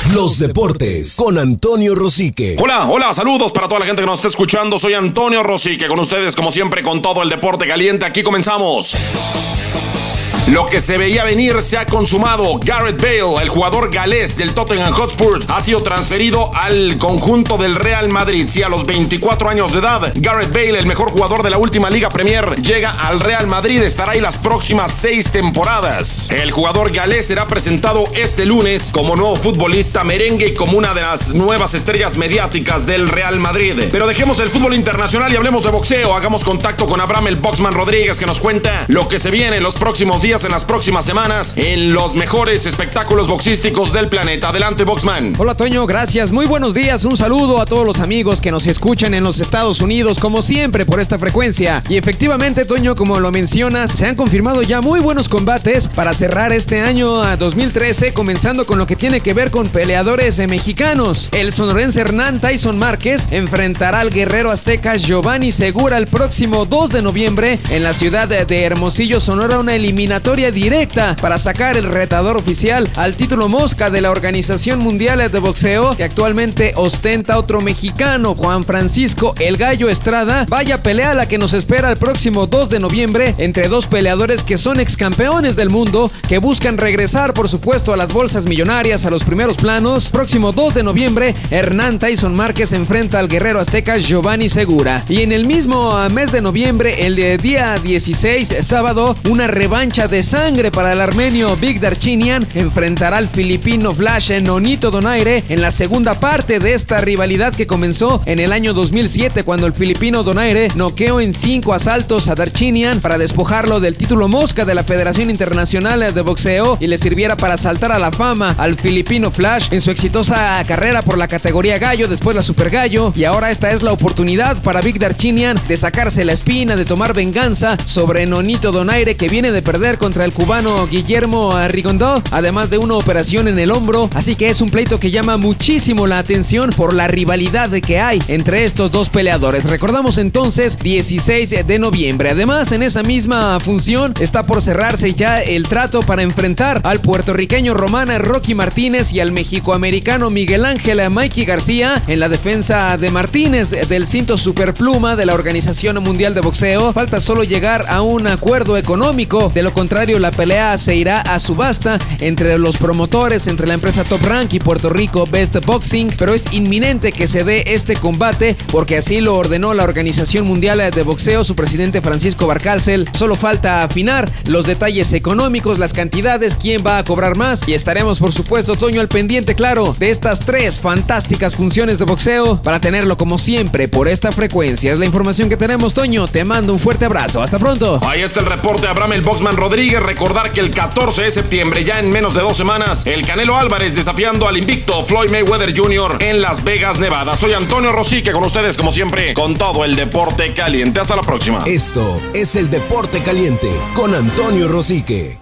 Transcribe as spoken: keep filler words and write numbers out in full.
Los deportes con Antonio Rosique. Hola, hola, saludos para toda la gente que nos está escuchando. Soy Antonio Rosique, con ustedes como siempre con todo el deporte caliente. Aquí comenzamos. Lo que se veía venir se ha consumado. Gareth Bale, el jugador galés del Tottenham Hotspur, ha sido transferido al conjunto del Real Madrid. Sí, a los veinticuatro años de edad, Gareth Bale, el mejor jugador de la última Liga Premier, llega al Real Madrid. Estará ahí las próximas seis temporadas. El jugador galés será presentado este lunes como nuevo futbolista merengue y como una de las nuevas estrellas mediáticas del Real Madrid. Pero dejemos el fútbol internacional y hablemos de boxeo. Hagamos contacto con Abraham el Boxman Rodríguez, que nos cuenta lo que se viene en los próximos días, en las próximas semanas, en los mejores espectáculos boxísticos del planeta. Adelante, Boxman. Hola, Toño, gracias. Muy buenos días. Un saludo a todos los amigos que nos escuchan en los Estados Unidos, como siempre, por esta frecuencia. Y efectivamente, Toño, como lo mencionas, se han confirmado ya muy buenos combates para cerrar este año a dos mil trece, comenzando con lo que tiene que ver con peleadores mexicanos. El sonorense Hernán Tyson Márquez enfrentará al guerrero azteca Giovanni Segura el próximo dos de noviembre en la ciudad de Hermosillo, Sonora, una eliminatoria directa para sacar el retador oficial al título mosca de la Organización Mundial de Boxeo, que actualmente ostenta otro mexicano, Juan Francisco El Gallo Estrada. Vaya pelea la que nos espera el próximo dos de noviembre entre dos peleadores que son ex campeones del mundo, que buscan regresar, por supuesto, a las bolsas millonarias, a los primeros planos. Próximo dos de noviembre, Hernán Tyson Márquez enfrenta al guerrero azteca Giovanni Segura. Y en el mismo mes de noviembre, el día dieciséis, sábado, una revancha de sangre para el armenio Big Darchinian enfrentará al filipino Flash Nonito Donaire en la segunda parte de esta rivalidad que comenzó en el año dos mil siete, cuando el filipino Donaire noqueó en cinco asaltos a Darchinian para despojarlo del título mosca de la Federación Internacional de Boxeo y le sirviera para saltar a la fama al filipino Flash en su exitosa carrera por la categoría gallo, después la super gallo, y ahora esta es la oportunidad para Big Darchinian de sacarse la espina, de tomar venganza sobre Nonito Donaire, que viene de perder contra el cubano Guillermo Rigondó, además de una operación en el hombro. Así que es un pleito que llama muchísimo la atención por la rivalidad que hay entre estos dos peleadores. Recordamos entonces, dieciséis de noviembre. Además, en esa misma función está por cerrarse ya el trato para enfrentar al puertorriqueño Román Rocky Martínez y al mexicoamericano Miguel Ángel Mikey García en la defensa de Martínez del cinto superpluma de la Organización Mundial de Boxeo. Falta solo llegar a un acuerdo económico, de lo contrario la pelea se irá a subasta entre los promotores, entre la empresa Top Rank y Puerto Rico Best Boxing, pero es inminente que se dé este combate porque así lo ordenó la Organización Mundial de Boxeo, su presidente Francisco Barcárcel. Solo falta afinar los detalles económicos, las cantidades, quién va a cobrar más, y estaremos por supuesto, Toño, al pendiente, claro, de estas tres fantásticas funciones de boxeo para tenerlo como siempre por esta frecuencia. Es la información que tenemos, Toño. Te mando un fuerte abrazo. Hasta pronto. Ahí está el reporte de Abraham el Boxman Rodríguez. Recordar que el catorce de septiembre, ya en menos de dos semanas, el Canelo Álvarez desafiando al invicto Floyd Mayweather junior en Las Vegas, Nevada. Soy Antonio Rosique, con ustedes como siempre con todo el deporte caliente. Hasta la próxima. Esto es el Deporte Caliente con Antonio Rosique.